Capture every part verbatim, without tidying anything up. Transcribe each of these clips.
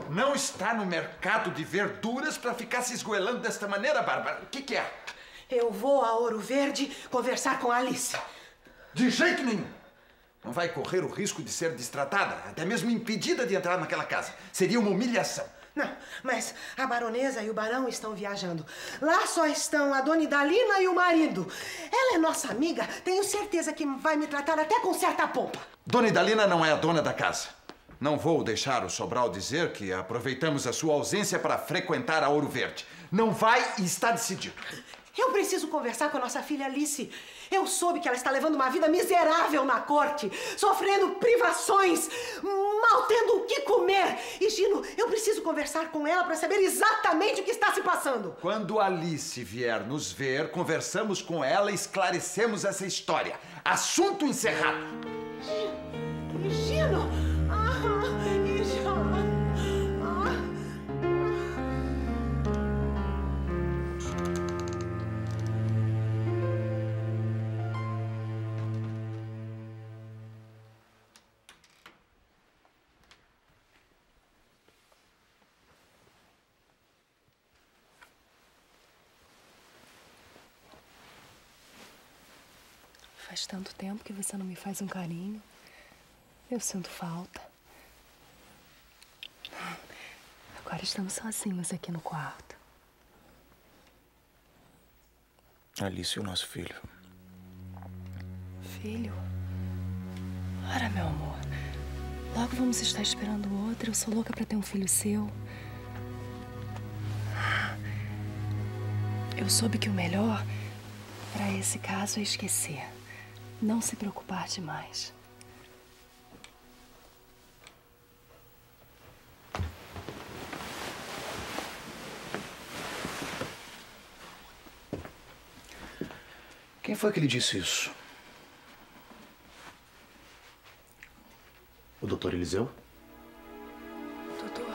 Não está no mercado de verduras para ficar se esgoelando desta maneira, Bárbara. O que, que é? Eu vou a Ouro Verde conversar com a Alice. De jeito nenhum. Não vai correr o risco de ser destratada, até mesmo impedida de entrar naquela casa. Seria uma humilhação. Não, mas a baronesa e o barão estão viajando. Lá só estão a dona Idalina e o marido. Ela é nossa amiga, tenho certeza que vai me tratar até com certa pompa. Dona Idalina não é a dona da casa. Não vou deixar o Sobral dizer que aproveitamos a sua ausência para frequentar a Ouro Verde. Não vai e está decidido. Eu preciso conversar com a nossa filha Alice. Eu soube que ela está levando uma vida miserável na corte, sofrendo privações, mal tendo o que comer. E, Gino, eu preciso conversar com ela para saber exatamente o que está se passando. Quando Alice vier nos ver, conversamos com ela e esclarecemos essa história. Assunto encerrado. Gino! Gino! Faz tanto tempo que você não me faz um carinho. Eu sinto falta. Agora estamos sozinhos aqui no quarto. Alice e o nosso filho. Filho? Ora, meu amor. Logo vamos estar esperando o outro. Eu sou louca pra ter um filho seu. Eu soube que o melhor pra esse caso é esquecer. Não se preocupar demais. Quem foi que lhe disse isso? O doutor Eliseu? Doutor?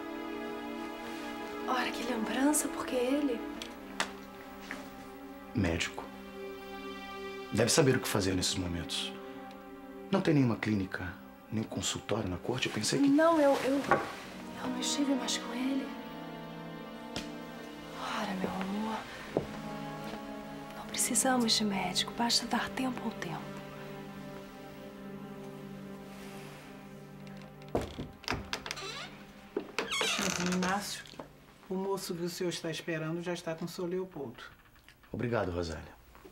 Ora, que lembrança, porque ele... Médico. Deve saber o que fazer nesses momentos. Não tem nenhuma clínica, nem consultório na corte? Eu pensei que... Não, eu, eu... Eu não estive mais com ele. Ora, meu amor... Não precisamos de médico. Basta dar tempo ao tempo. Inácio, o moço que o senhor está esperando já está com o senhor Leopoldo. Obrigado, Rosália.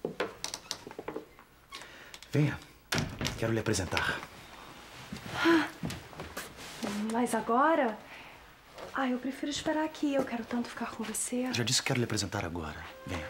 Venha. Quero lhe apresentar. Ah, mas agora? Ah, eu prefiro esperar aqui. Eu quero tanto ficar com você. Já disse que quero lhe apresentar agora. Venha.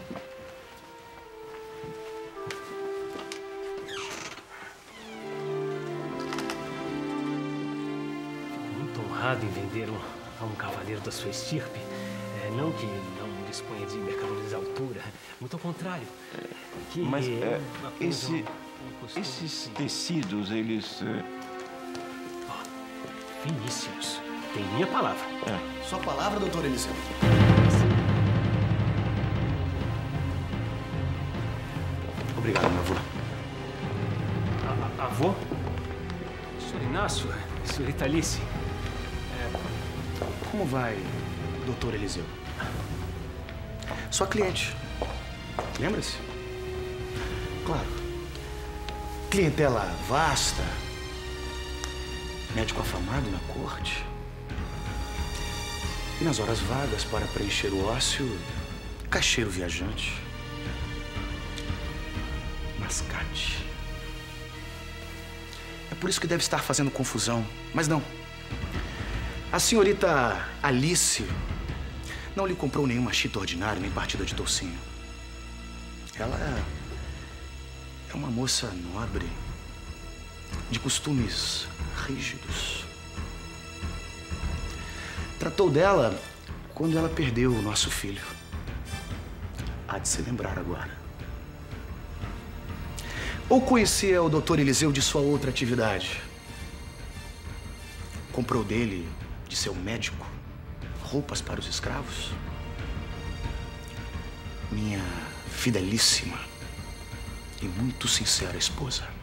Fico muito honrado em vender um, a um cavaleiro da sua estirpe. É, não que não disponha de mercadorias à altura. Muito ao contrário. Que Mas é, é esse, um, um esses tecidos, eles... É... Oh, finíssimos. Tem minha palavra. É. Sua palavra, doutor Eliseu. Obrigado, meu avô. A, a, avô? senhor Inácio, senhorita Alice. É... Como vai, doutor Eliseu? Sua cliente. Lembra-se? Claro. Clientela vasta. Médico afamado na corte. E nas horas vagas, para preencher o ócio, caixeiro viajante. Mascate. É por isso que deve estar fazendo confusão. Mas não. A senhorita Alice não lhe comprou nenhuma chita ordinária, nem partida de toucinho. Ela é uma moça nobre, de costumes rígidos. Tratou dela quando ela perdeu o nosso filho. Há de se lembrar agora. Ou conhecia o doutor Eliseu de sua outra atividade? Comprou dele, de seu médico, roupas para os escravos? Minha fidelíssima e muito sincera esposa.